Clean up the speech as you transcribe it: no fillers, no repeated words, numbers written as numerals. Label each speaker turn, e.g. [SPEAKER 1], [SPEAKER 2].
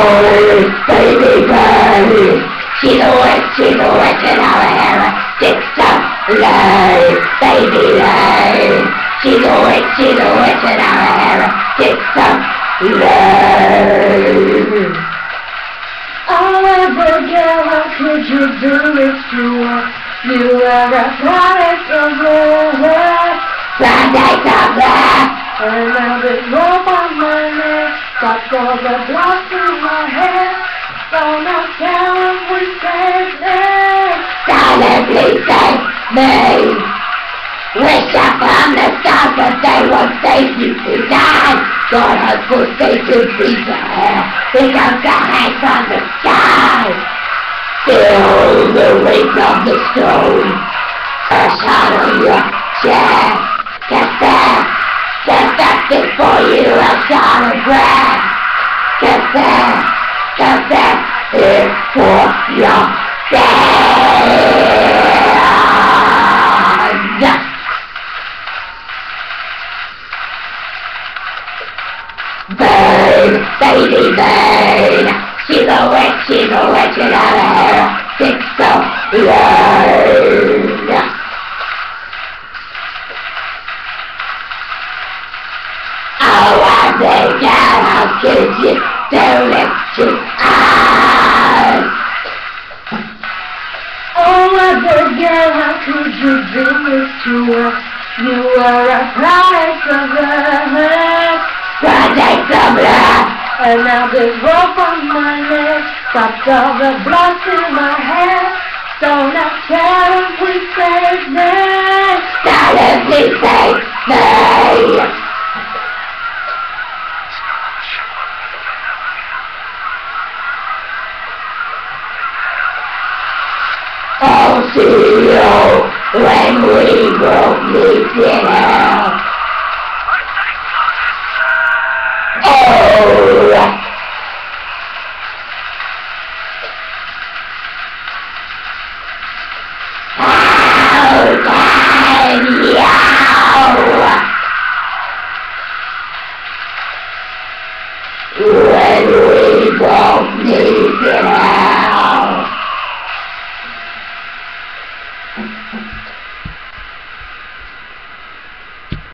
[SPEAKER 1] baby, baby. She's a witch and all her heretics of love, baby, love. She's a witch and all her heretics of love.
[SPEAKER 2] Oh, Abigail, how could you do this to us? You are a product of love.
[SPEAKER 1] Product of love.
[SPEAKER 2] And now this rope on my neck, got all the blood through my hair. So now tell him we saved it.
[SPEAKER 1] Silently save me. Wish upon the stars that they won't save you tonight. God has forsaken Peter here. Becomes the hang from the sky. Feel the weight of the stone. A shot on your chest. Confess it for you, a shot of breath. Confess it for your death. Burn, baby, burn. She's a witch and all her heretics of love. Oh, Abigail, how could you do this to us?
[SPEAKER 2] Oh, Abigail, how could you do this to us? You are a product of love.
[SPEAKER 1] Product of love.
[SPEAKER 2] And now this rope on my neck stops all the blood in my head. So now tell him we saved me.
[SPEAKER 1] Silently save me. I'll see you when we both meet dinner. Oh! How can you? When we both meet dinner.